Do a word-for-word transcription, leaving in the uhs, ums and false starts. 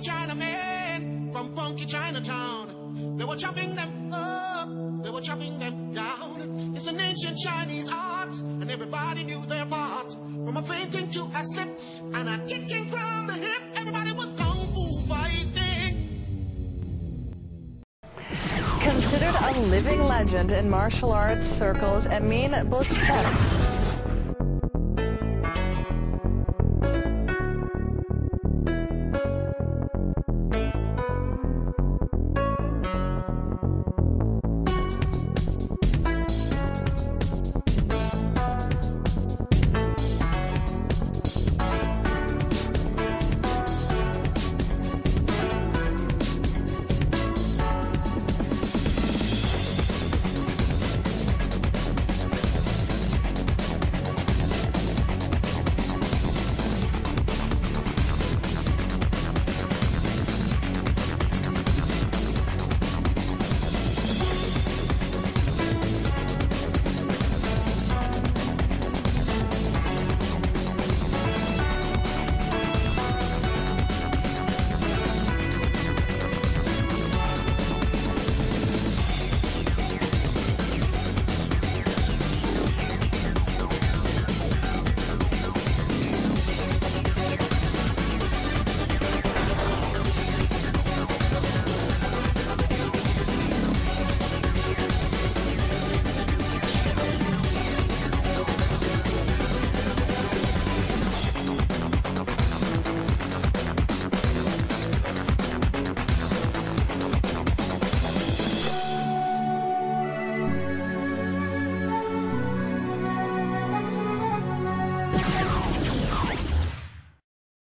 Chinamen from funky Chinatown. They were chopping them up, they were chopping them down. It's an ancient Chinese art, and everybody knew their part. From a fainting to a slip, and a kicking from the hip, everybody was kung fu fighting. Considered a living legend in martial arts circles, Emin Boztepe